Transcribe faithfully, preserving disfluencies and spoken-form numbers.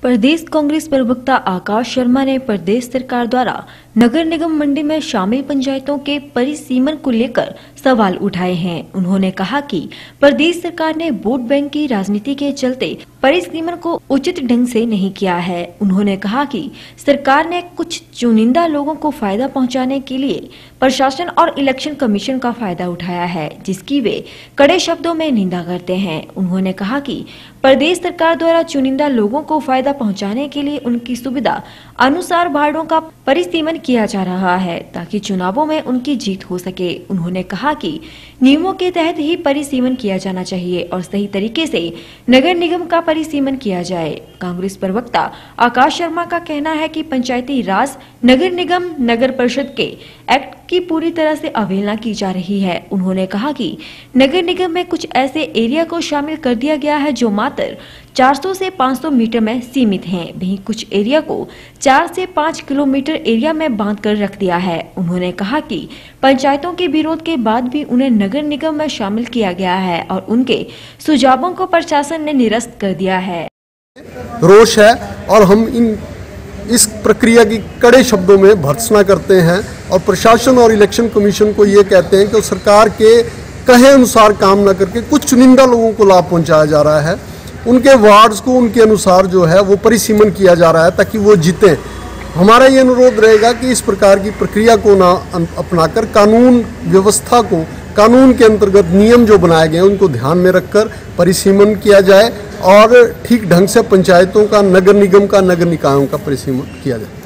प्रदेश कांग्रेस प्रवक्ता आकाश शर्मा ने प्रदेश सरकार द्वारा नगर निगम मंडी में शामिल पंचायतों के परिसीमन को लेकर सवाल उठाए हैं। उन्होंने कहा कि प्रदेश सरकार ने वोट बैंक की राजनीति के चलते परिसीमन को उचित ढंग से नहीं किया है। उन्होंने कहा कि सरकार ने कुछ चुनिंदा लोगों को फायदा पहुंचाने के लिए प्रशासन और इलेक्शन कमीशन का फायदा उठाया है, जिसकी वे कड़े शब्दों में निंदा करते हैं। उन्होंने कहा कि प्रदेश सरकार द्वारा चुनिंदा लोगों को फायदा पहुंचाने के लिए उनकी सुविधा अनुसार वार्डों का परिसीमन किया जा रहा है ताकि चुनावों में उनकी जीत हो सके। उन्होंने कहा कि नियमों के तहत ही परिसीमन किया जाना चाहिए और सही तरीके से नगर निगम का परिसीमन किया जाए। कांग्रेस प्रवक्ता आकाश शर्मा का कहना है कि पंचायती राज नगर निगम नगर परिषद के एक्ट की पूरी तरह से अवहेलना की जा रही है। उन्होंने कहा कि नगर निगम में कुछ ऐसे एरिया को शामिल कर दिया गया है जो मात्र चार सौ से पाँच सौ मीटर में सीमित हैं। वहीं कुछ एरिया को चार से पाँच किलोमीटर एरिया में बांध कर रख दिया है। उन्होंने कहा कि पंचायतों के विरोध के बाद भी उन्हें नगर निगम में शामिल किया गया है और उनके सुझावों को प्रशासन ने निरस्त कर दिया है। रोष है और हम इन इस प्रक्रिया की कड़े शब्दों में भर्त्सना करते हैं और प्रशासन और इलेक्शन कमीशन को ये कहते हैं कि सरकार के कहे अनुसार काम न करके कुछ चुनिंदा लोगों को लाभ पहुंचाया जा रहा है। उनके वार्ड्स को उनके अनुसार जो है वो परिसीमन किया जा रहा है ताकि वो जीतें। हमारा ये अनुरोध रहेगा कि इस प्रकार की प्रक्रिया को ना अपनाकर कानून व्यवस्था को, कानून के अंतर्गत नियम जो बनाए गए हैं उनको ध्यान में रखकर परिसीमन किया जाए और ठीक ढंग से पंचायतों का, नगर निगम का, नगर निकायों का परिसीमन किया जाए।